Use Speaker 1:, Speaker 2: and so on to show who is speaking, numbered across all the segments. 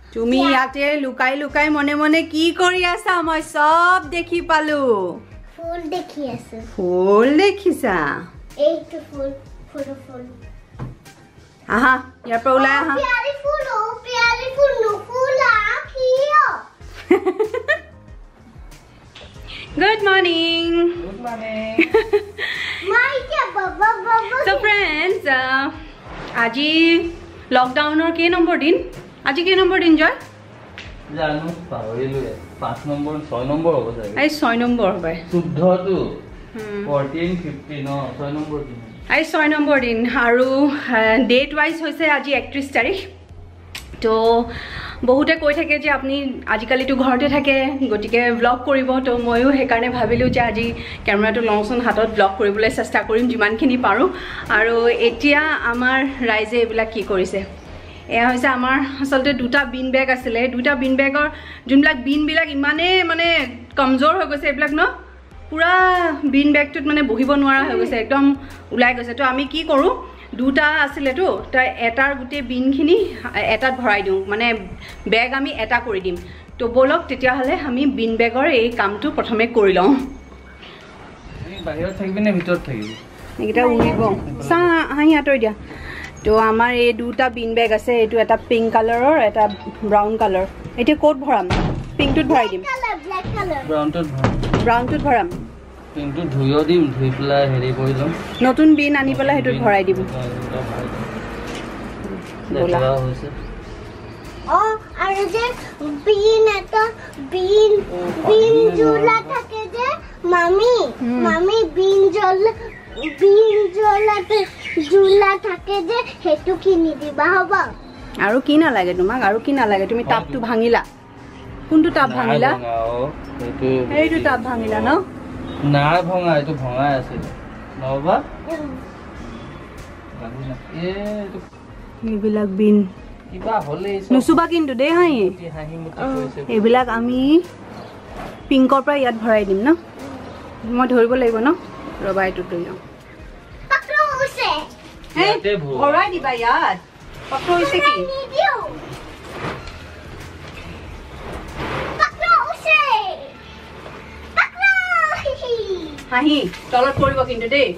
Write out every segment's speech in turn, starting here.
Speaker 1: তুমি ইয়াতে লুকাই লুকাই মনে মনে কি কৰি আছা মই সব দেখি পালো
Speaker 2: ফুল দেখি আছে
Speaker 1: ফুল দেখিছা
Speaker 2: এইটো ফুল
Speaker 1: আহা ইয়াৰ পৰা ওলাই আহা
Speaker 2: প্যাৰি ফুল নুফুলা কিয়
Speaker 1: Good morning.
Speaker 3: Good morning.
Speaker 2: মাইকে বাবা
Speaker 1: So friends, আজি লকডাউনৰ কি নম্বৰ দিন আজি কি নম্বৰ দিন জয়
Speaker 3: জানো পাহৰিলো 5 নম্বৰ 6 নম্বৰ হ'ব চাগে
Speaker 1: আই 6 নম্বৰ হবে
Speaker 3: শুদ্ধটো 14 15 ন 6 নম্বৰ দিন
Speaker 1: আই 6 নম্বৰ দিন আৰু ডেট ওয়াইজ হৈছে আজি 31 তাৰিখ তো বহুতে কৈ থাকে যে আপুনি আজিকালিতো ঘৰতে থাকে গটিকে ব্লগ কৰিব তো ময়ো সেই কাৰণে ভাবিলো যে আজি কেমেৰাটো লংচন হাতত ব্লগ কৰিবলৈ চেষ্টা কৰিম যিমানখিনি পাৰো আৰু এতিয়া আমাৰ ৰাইজে এইবিলাক কি কৰিছে এয়া হৈছে আমাৰ আসলতে দুটা বিন বেগ আছিলে দুটা বিন বেগৰ যোনবিলাক বিনবিলাক ইমানে মানে কমজোৰ হৈ গৈছে এইবিলাক ন পুৰা বিন বেগটোত মানে বহিব নোৱাৰা হৈ গৈছে একদম উলাই গৈছে তো আমি কি কৰো দুটা আছিলে তো তাই এটাৰ গুটে বিনখিনি এটাত ভৰাই দিওঁ মানে বেগ আমি এটা কৰি দিম তো বলক তেতিয়া হলে আমি বিন বেগৰ এই কামটো প্ৰথমে কৰি লওঁ
Speaker 3: এই বাহিৰত থাকিবি নে ভিতৰত থাকিবি
Speaker 1: এইটা উৰিব সা হাই আতৰি দিয়া তো আমাৰ এই দুটা বিন বেগ আছে এটো এটা পিংক কালাৰৰ এটা ব্ৰাউন কালাৰ এটি কোট ভৰাম পিংকটোত ভৰাই দিম
Speaker 2: ব্ল্যাক কালার
Speaker 1: ব্ৰাউনটোত ভৰাম
Speaker 3: কিন্তু ধুইও দিম ধুই পেলাই হেৰি কৰি লম
Speaker 1: নতুন বিন আনি পেলাই হেতুত ভৰাই দিব
Speaker 3: লেতেৰা হৈছে
Speaker 2: আৰু যে বিন জ্বলা থাকে যে মামি বিন জ্বলা থাকে যে হেতু কিনি দিবা হ'ব
Speaker 1: আৰু কি নালাগে তোমাক আৰু কি নালাগে তুমি টাপটো ভাঙিলা কোনটো টাপ ভাঙিলা এইটো টাপ ভাঙিলা ন
Speaker 3: নাই ভঙা এইটো ভঙাই আছে নবা
Speaker 1: এইবিলাক বিন
Speaker 3: কিবা হলে
Speaker 1: নুচুবা কিন্তু দেই হাই এইবিলাক আমি পিংকৰ পৰা ইয়াত ভৰাই দিম ন মই ধৰিব লাগিব ন ৰবা এইটো লৈ লওঁ ভৰাই দিবা ইয়াত পত্ৰ হৈছে কি হাঁহি তলত পৰিব কিন্তু দেই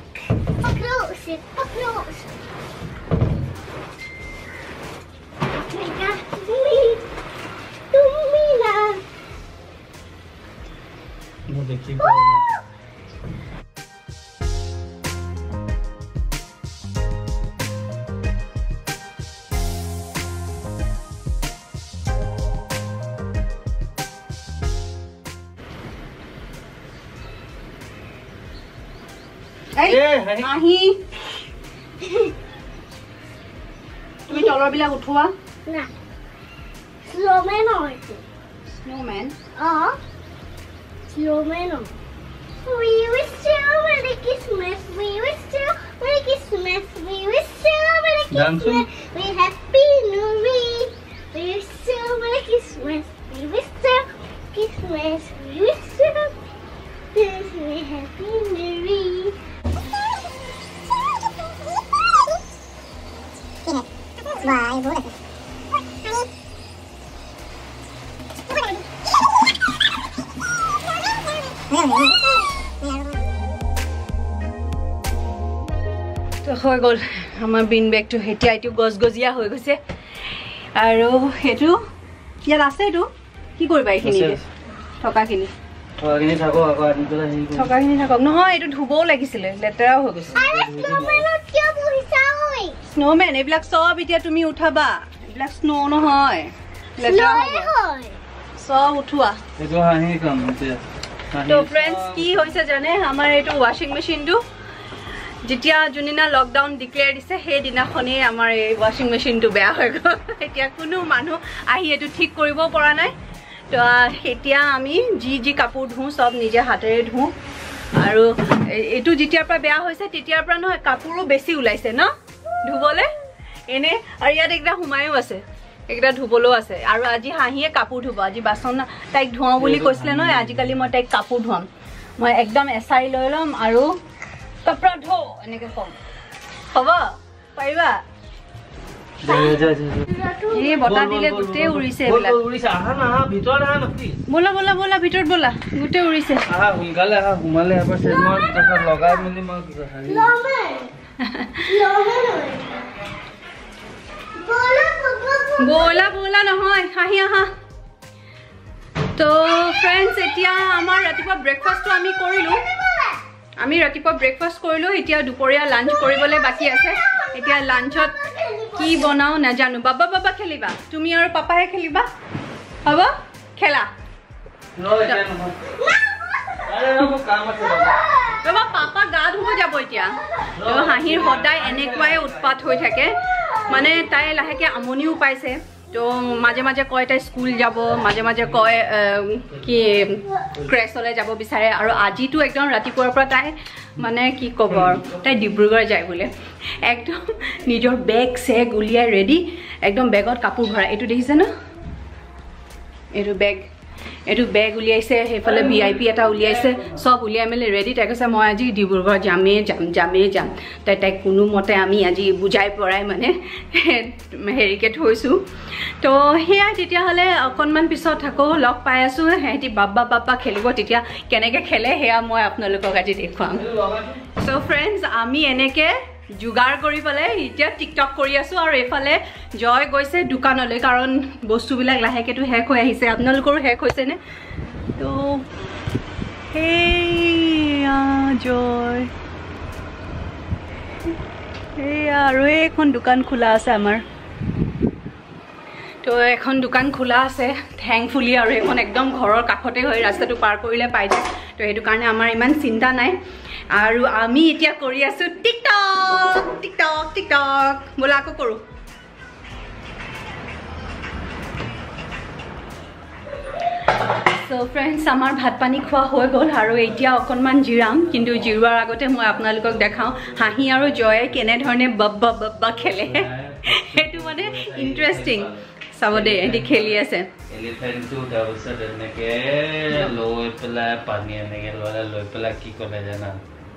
Speaker 1: আহি তুমি তলৰ বিলাক উঠোৱা
Speaker 2: না স্নোম্যান হয়
Speaker 1: snowman
Speaker 2: snowman. We wish you Merry Christmas. We wish you Merry Christmas. We wish you Merry Christmas. We Happy New Year. We wish you Merry Christmas. We wish you Christmas. We wish you Happy New Year. Bye, bye.
Speaker 1: তো হৈ গ'ল আমাৰ bin বেগটো এতিয়া এইটো গজগজীয়া হৈ গৈছে আৰু সেইটো ইয়াত আছে এইটো কি কৰিবা এইখিনি থকাখিনি থাকক নহয় এইটো ধুবও লাগিছিলে লেতেৰাও হৈ গৈছে স্নোমেন এইবিলাক চব এতিয়া তুমি উঠাবা এইবিলাক স্নো নহয় লেতেৰা হয় সব উঠোৱা
Speaker 3: এইটো হাঁহি কাম এতিয়া
Speaker 1: তো ফ্ৰেন্ডস কি হৈছে জানে আমাৰ এইটো ওয়াশিং মেচিনটো যেতিয়া জুনিনা লকডাউন ডিক্লেয়াৰ দিছে সেই দিনাখনেই আমাৰ এই ওয়াশিং মেচিনটো বেয়া হৈ গ'ল এতিয়া কোনো মানুহ আহি এটো ঠিক কৰিব পৰা নাই তো এতিয়া আমি যি কাপোৰ ধু সব নিজে হাতেৰে ধু আৰু এটো যেতিয়াৰ পৰা বেয়া হৈছে তেতিয়াৰ পৰা নহয় কাপোৰো বেছি উলাইছে ন ধুবলে এনে আৰু ইয়াত একটা হুমায়ো আছে একটা ধুবলো আছে আৰু আজি হাঁহিয়ে কাপোৰ ধুব আজি বাসন তাইক ধুৱাও বুলি কৈছিলে নহয় আজিকালি মই তাইক কাপোৰ ধুৱাম মই একদম এছাৰি লৈ লম আৰু কাপড় ধো এনেকে কম হ'ব পাৰিবা এই বতা দিলে গুটে উৰিছে এবিলাক
Speaker 3: উৰিছে আহা না ভিতৰ আহা না প্লিজ
Speaker 1: বলা বলা বলা ভিতৰত বলা গুটে উৰিছে
Speaker 3: আহা হুনকালে আহা হুমালে এবাৰ সেজমত এটা লগাই মিলি মই হাৰি
Speaker 1: बोला बोला নহয় হাহি আহা তো ফ্ৰেন্ডস এতিয়া আমাৰ ৰাতিপুৱা ব্ৰেকফাষ্টটো আমি কৰিলো এতিয়া দুপৰীয়া লাঞ্চ কৰিবলৈ বাকি আছে এতিয়া লাঞ্চত কি বনাও না জানো বাবা বাবা খেলিবা তুমি আৰু পাপাহে খেলিবা হ'ব খেলা বাবা পাপা গা ধুব যাব এতিয়া তো হাঁহিৰ সদায় এনেকুৱাই উৎপাত হৈ থাকে মানে তাই লাহেকে আমনিও পাইছে তো মাজে মাজে কয় তাই স্কুল যাব মাজে মাজে কয় কি ক্ৰেছলৈ যাব বিচাৰে আৰু আজিতো একদম ৰাতিপুৱাৰ পৰা তাই মানে কি ক'ব তাই ডিব্ৰুগড় যায় বোলে একদম নিজৰ বেগ চেগ উলিয়াই ৰেডি একদম বেগত কাপোৰ ভৰাই এইটো দেখিছে ন এইটো বেগ উলিয়াইছে সেইফালে VIP এটা উলিয়াইছে সব উলিয়াই মেলি ৰেডি তাই কৈছে মই আজি ডিব্ৰুগড় যামেই যাম তাইক কোনো মতে আমি আজি বুজাই পৰাই মানে হেৰিকে থৈছোঁ তো সেয়া তেতিয়াহ'লে অকণমান পিছত আকৌ লগ পাই আছোঁ সিহঁতি বাবা খেলিব তেতিয়া কেনেকৈ খেলে সেয়া মই আপোনালোকক আজি দেখুৱাম চ' ফ্ৰেণ্ডছ আমি এনেকৈ যোগাৰ কৰি পেলাই এতিয়া টিকটক কৰি আছোঁ আৰু এইফালে জয় গৈছে দোকানলৈ কাৰণ বস্তুবিলাক লাহেকেতো শেষ হৈ আহিছে আপোনালোকৰো শেষ হৈছেনে তো সেয়া জয় সেয়া আৰু এইখন দোকান খোলা আছে আমাৰ তো এখন দোকান খোলা আছে থেংকফুলি আৰু এখন একদম ঘৰৰ কাষতে হৈ ৰাস্তাটো পাৰ কৰিলে পাই যায় তো সেইটো কাৰণে আমাৰ ইমান চিন্তা নাই আৰু আমি এতিয়া কৰি আছোঁ টিকটক ব'লা আকৌ কৰোঁ সো ফ্ৰেণ্ডছ আমাৰ ভাত পানী খোৱা হৈ গ'ল আৰু এতিয়া অকণমান জিৰাম কিন্তু জিৰোৱাৰ আগতে মই আপোনালোকক দেখাওঁ হাঁহি আৰু জয়ে কেনেধৰণে বাব্বা খেলে সেইটো মানে ইণ্টাৰেষ্টিং চাব দেই এহেঁতি খেলি আছে
Speaker 3: এলিফেণ্টটো তাৰপিছত এনেকে লৈ পেলাই পানী এনেকে লৈ পেলাই কি কৰে জানা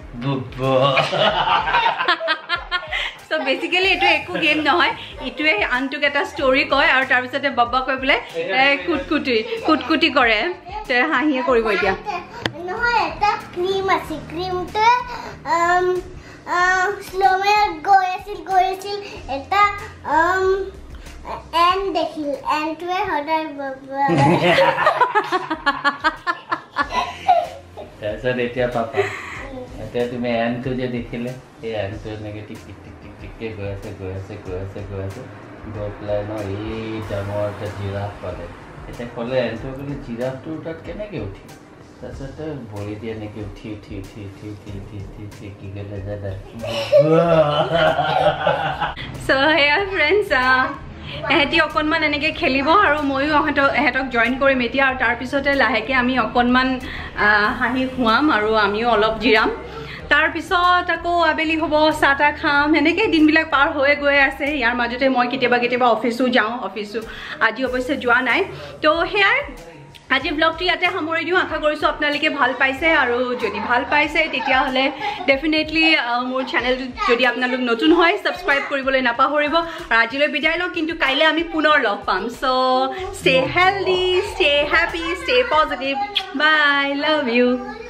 Speaker 1: সো বেসিক্যালি এটো একো গেম নহয় ইটোৱে আনটোক এটা ষ্টৰী কয় আৰু তাৰ পিছতে বাবা কৈ বলে কুটকুটি কৰে তে হাঁহিয়ে কৰিব এতিয়া
Speaker 2: নহয় এটা ক্ৰীম আছে ক্ৰীমটো স্লোমে গৈছিল এটা এন দেখিল এনটোৱে সদায় বাবা
Speaker 3: তাৰপিছত এতিয়া পাপা এতিয়া তুমি এনটো যে দেখিলে এই এনটো এনেকৈ টিক গৈ আছে গৈ পেলাই ন এই ডাঙৰ এটা জিৰাফ পালে এতিয়া ক'লে এনটো বোলে জিৰাফটোৰ তাত কেনেকৈ উঠি তাৰপিছতে ভৰি দি এনেকৈ উঠি কি কৰিলে জানা
Speaker 1: সো হেয়া ফ্ৰেণ্ডছ এহেঁতি অকণমান এনেকৈ খেলিব আৰু ময়ো এহেঁতক জইন কৰিম এতিয়া আৰু তাৰপিছতে লাহেকৈ আমি অকণমান হাঁহি খুৱাম আৰু আমিও অলপ জিৰাম তাৰপিছত আকৌ আবেলি হ'ব চাহ তাহ খাম সেনেকৈ দিনবিলাক পাৰ হৈ গৈ আছে ইয়াৰ মাজতে মই কেতিয়াবা অফিচো যাওঁ আজি অৱশ্যে যোৱা নাই তো সেয়াই আজি ব্লগটো ইয়াতে সামৰি দিওঁ আশা কৰিছোঁ আপোনালোকে ভাল পাইছে আৰু যদি ভাল পাইছে তেতিয়াহ'লে ডেফিনেটলি মোৰ চেনেলটো যদি আপোনালোক নতুন হয় ছাবস্ক্ৰাইব কৰিবলৈ নাপাহৰিব আৰু আজিলৈ বিদায় লওঁ কিন্তু কাইলৈ আমি পুনৰ লগ পাম so' stay healthy stay happy stay positive bye love U